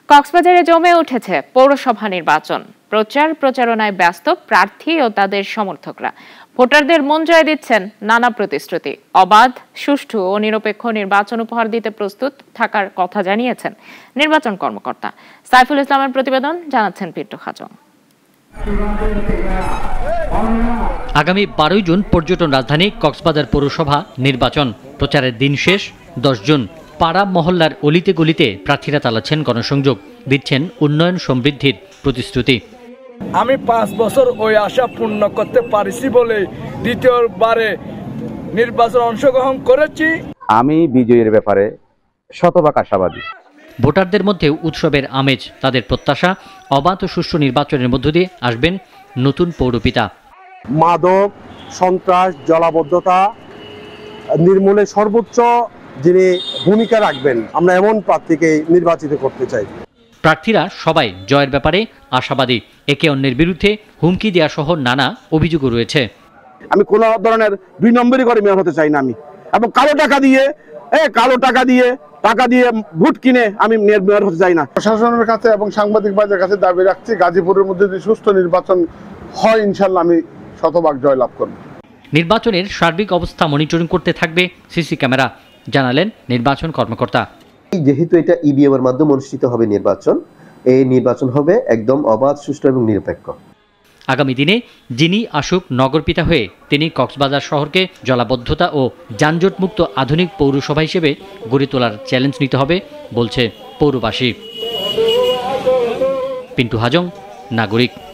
কক্সবাজারে জমে উঠেছে পৌরসভা নির্বাচন। প্রচারণায় ব্যস্ত প্রার্থী ও তাদের সমর্থকরা ভোটারদের মন জয় দিচ্ছেন নানা প্রতিশ্রুতি। অবাধ, সুষ্ঠু ও নিরপেক্ষ নির্বাচন উপহার দিতে প্রস্তুত থাকার কথা জানিয়েছেন নির্বাচন কর্মকর্তা। সাইফুল ইসলামের প্রতিবেদন, জানাচ্ছেন পিন্টু খাজং। আগামী 12 জুন পর্যটন রাজধানী কক্সবাজার পৌরসভা নির্বাচন। প্রচারের দিন শেষ 10 জুন। পাড়া মহল্লার অলিতে গলিতে প্রার্থীরা চালাচ্ছেন গণসংযোগ, দিচ্ছেন উন্নয়ন সমৃদ্ধির প্রতিশ্রুতি। আমি 5 বছর ওই আশা পূর্ণ করতে পারিছি বলে দ্বিতীয়বারে নির্বাচন অংশগ্রহণ করেছি। আমি বিজয়ের ব্যাপারে শতভাগ আশাবাদী। ভোটারদের মধ্যে উৎসবের আমেজ। তাদের প্রত্যাশা, অবাধ ও সুষ্ঠু নির্বাচনের মধ্য দিয়ে আসবেন নতুন পৌরপিতা। মাদক, সন্ত্রাস, জলাবদ্ধতা নির্মূলে সর্বোচ্চ যিনি ভূমিকা রাখবেন, আমরা এমন প্রার্থীকে নির্বাচিত করতে চাই। প্রার্থীরা সবাই জয়ের ব্যাপারে আশাবাদী। একে অন্যের বিরুদ্ধে হুমকি দেওয়া সহ নানা অভিযোগও রয়েছে। আমি কোনো ধরনের 2 নম্বরই করে মেয়র হতে চাই না আমি, এবং কালো টাকা দিয়ে ভোট কিনে আমি মেয়র হতে চাই না। প্রশাসনের কাছে এবং সাংবাদিক বাজারের কাছে দাবি রাখছি, গাজীপুরের মধ্যে যদি সুস্থ নির্বাচন হয় ইনশাল্লাহ আমি শতভাগ জয়লাভ করব। নির্বাচনের সার্বিক অবস্থা মনিটরিং করতে থাকবে সিসি ক্যামেরা, জানালেন নির্বাচন কর্মকর্তা। যেহেতু এটা ইভিএম এর মাধ্যমে অনুষ্ঠিত হবে নির্বাচন, এই নির্বাচন হবে একদম অবাধ, সুষ্ঠু এবং নিরপেক্ষ। আগামী দিনে যিনি আসুক নগরপিতা হয়ে, তিনি কক্সবাজার শহরকে জলাবদ্ধতা ও যানজটমুক্ত আধুনিক পৌরসভা হিসেবে গড়ে তোলার চ্যালেঞ্জ নিতে হবে বলছে পৌরবাসী। পিন্টু খাজং, নাগরিক।